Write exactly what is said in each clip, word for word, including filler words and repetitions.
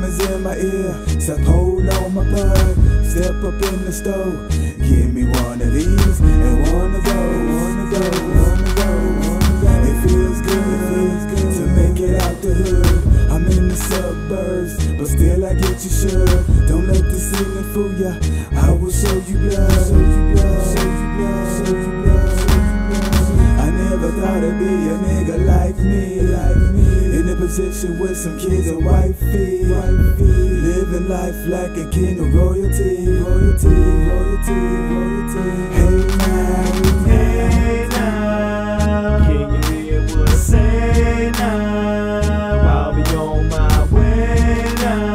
diamonds in my ear, step hold on my bud. Step up in the store, give me one of these and one of those, one of those, one of those, one of those. It feels good, it feels good to make it out the hood. I'm in the suburbs, but still I get you sure. Don't let the ceiling fool ya. I will show you blood, show you blood, show you blood, show you blood, show you blood. I never thought it'd be a nigga like me, like me. In a position with some kids and wifey, wifey. Living life like a king of royalty, royalty, royalty, royalty. Hey now, hey now, can you hear what I say now? I'll be on my way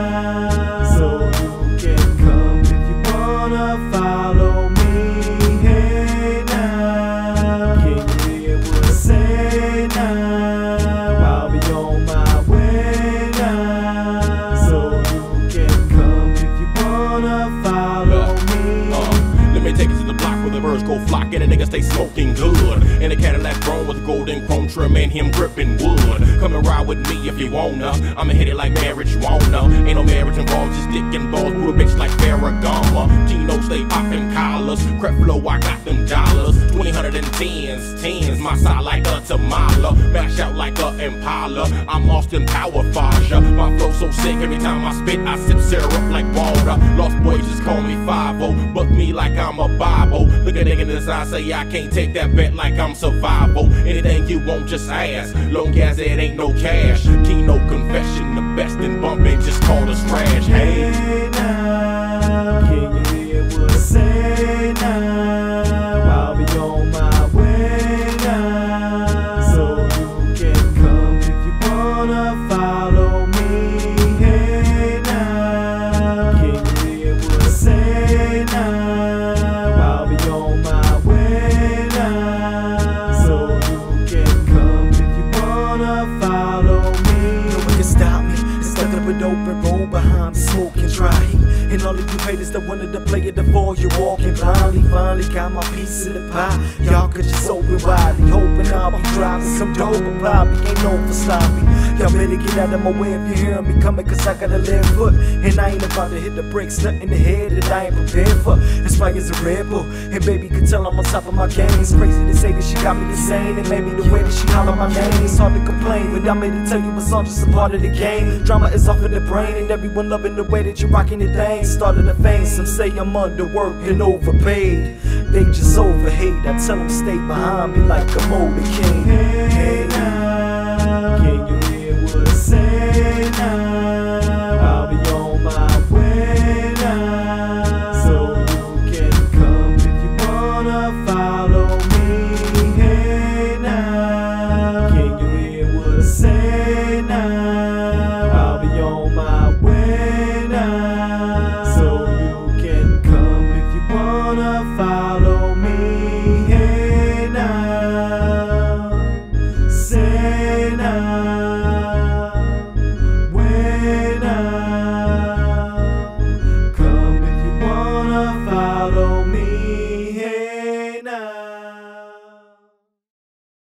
now, so you can come if you wanna follow me. Hey now, can you hear what I say now? I'll be on my way now, so you can come if you wanna follow me. Uh, let me take you to the block where the birds go flocking and niggas stay smoking good. In a Cadillac grown with golden chrome trim and him gripping wood. Come and ride with me if you wanna. I'ma hit it like marijuana. Ain't no marriage involved, just dick and balls. Put a bitch like Ferragamo. Gino stay popping collars. Crap flow, I got them dollars. Twenty hundred and tens, tens. My side like a Tamala. Mash out like a Impala. I'm Austin Power Faja. My flow so sick every time I spit, I sip syrup like water. Lost boys just call me five oh. Book me like I'm a Bible. Look at nigga in his eye, say I can't take that bet like I'm survival. Anything you want, just ask. Long as it ain't no cash. Kino confession, the best in bumping, just call us trash. Hey, hey now, can you hear what I say now? I'll be on my way now, so you can come if you wanna follow me. Hey now, can you hear what I say now? I'll be on my way now, so you can come if you wanna follow me. No one can stop me. It's nothing but open road behind me, smoking dry heat. And all of you haters that wanted to play it before you walking blindly. Finally got my piece of the pie. Y'all could just open widely, hoping I'll be dropping some dope and poppy. Ain't known for sloppy. Y'all better get out of my way if you hearing me coming, cause I got a left foot. And I ain't about to hit the brakes, nothing in the head that I ain't prepared for. Inspired a Red Bull, and baby could tell I'm on top of my game. It's crazy to say that she got me insane, and maybe the way that she holler my name. It's hard to complain, but I'm here to tell you it's all just a part of the game. Drama is off in the brain, and everyone loving the way that you're rocking your thing. Started a fame, some say I'm underworked and overpaid. They just overhate, I tell them stay behind me like a motorcade. Hey, hey now, can you hear what I say now? I'll be on my way now, so you can come if you wanna follow me. Hey now, can you hear what I say now? I'll be on my way now, so you can come if you wanna follow me. Hey now, say now, way now, come if you wanna follow me.